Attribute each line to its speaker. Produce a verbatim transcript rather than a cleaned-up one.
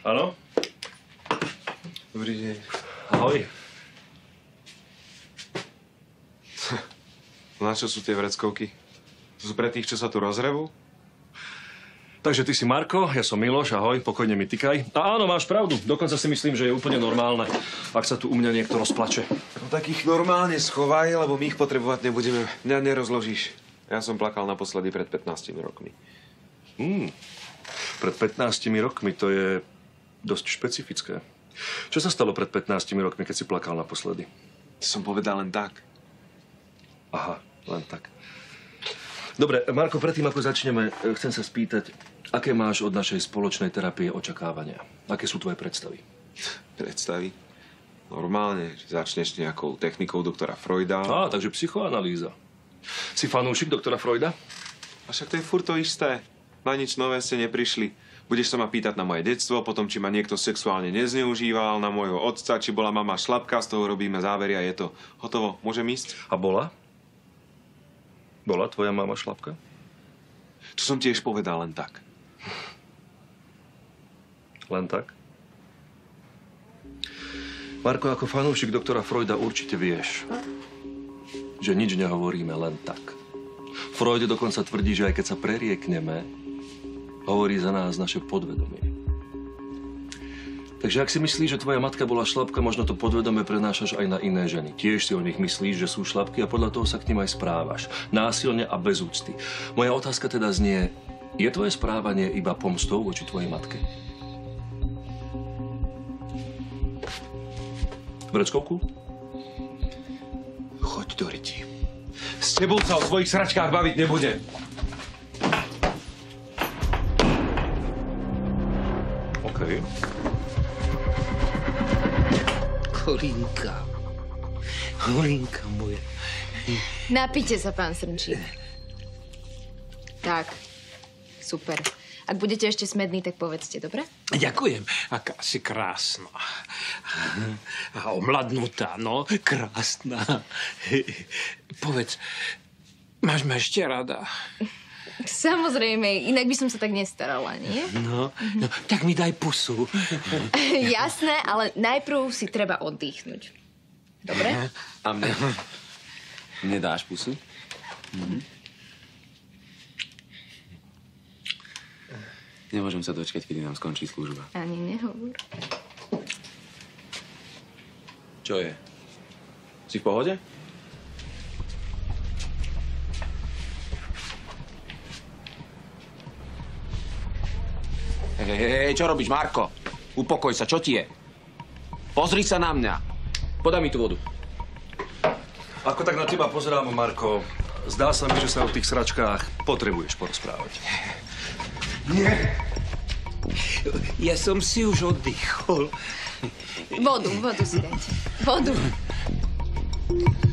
Speaker 1: Áno?
Speaker 2: Dobrý deň.
Speaker 1: Ahoj.
Speaker 2: Na čo sú tie vreckovky? To sú pre tých, čo sa tu rozrevú?
Speaker 1: Takže ty si Marko, ja som Miloš, ahoj, pokojne mi tykaj. A áno, máš pravdu, dokonca si myslím, že je úplne normálne, ak sa tu u mňa niekto rozplače.
Speaker 2: No tak ich normálne schovaj, lebo my ich potrebovať nebudeme. Mňa nerozložíš. Ja som plakal naposledy pred pätnástimi rokmi.
Speaker 1: Hmm. Pred pätnástimi rokmi, to je dosť špecifické. Čo sa stalo pred pätnástimi rokmi, keď si plakal naposledy?
Speaker 2: Som povedal len tak.
Speaker 1: Aha, len tak. Dobre, Marko, predtým, ako začneme, chcem sa spýtať, aké máš od našej spoločnej terapie očakávania? Aké sú tvoje predstavy?
Speaker 2: Predstavy? Normálne, že začneš nejakou technikou doktora Freuda.
Speaker 1: Á, takže psychoanalýza. Si fanúšik doktora Freuda?
Speaker 2: A však to je furt to isté. Na nič nové ste neprišli. Budeš sa ma pýtať na moje detstvo, potom či ma niekto sexuálne nezneužíval, na môjho otca, či bola mama šlapka, z toho robíme závery a je to hotovo. Môžem ísť?
Speaker 1: A bola? Bola tvoja mama šlapka?
Speaker 2: To som tiež povedal len tak.
Speaker 1: Len tak? Marko, ako fanúšik doktora Freuda určite vieš, že nič nehovoríme len tak. Freud dokonca tvrdí, že aj keď sa preriekneme, hovorí za nás naše podvedomie. Takže ak si myslíš, že tvoja matka bola šlapka, možno to podvedome prenášaš aj na iné ženy. Tiež si o nich myslíš, že sú šlapky a podľa toho sa k nim aj správaš. Násilne a bez úcty. Moja otázka teda znie, je tvoje správanie iba pomstou voči tvojej matke? Vreckovku?
Speaker 2: Choď do riti. S tebou sa o svojich sračkách baviť nebudem.
Speaker 1: OK.
Speaker 3: Holinka. Holinka moja.
Speaker 4: Napíte sa, pán Srnčík. Tak, super. Ak budete ešte smední, tak povedzte, dobre?
Speaker 3: Ďakujem. Aká si krásna. A omladnutá, no. Krásna. Povedz, máš ma ešte rada?
Speaker 4: Samozrejme, inak by som sa tak nestarala, nie?
Speaker 3: No, no tak mi daj pusu.
Speaker 4: Jasné, ale najprv si treba oddychnúť. Dobre?
Speaker 2: A mne? Mne dáš pusu? Mhm. Nemôžem sa dočkať, kedy nám skončí služba.
Speaker 4: Ani nehovor.
Speaker 2: Čo je? Si v pohode?
Speaker 5: Hej, hej, hej, čo robíš, Marko? Upokoj sa, čo ti je? Pozri sa na mňa. Podaj mi tú vodu.
Speaker 1: Ako tak na teba pozerám, Marko, zdá sa mi, že sa o tých sračkách potrebuješ porozprávať.
Speaker 3: Nie. Ja som si už oddychol.
Speaker 4: Vodu, vodu si dajte. Vodu.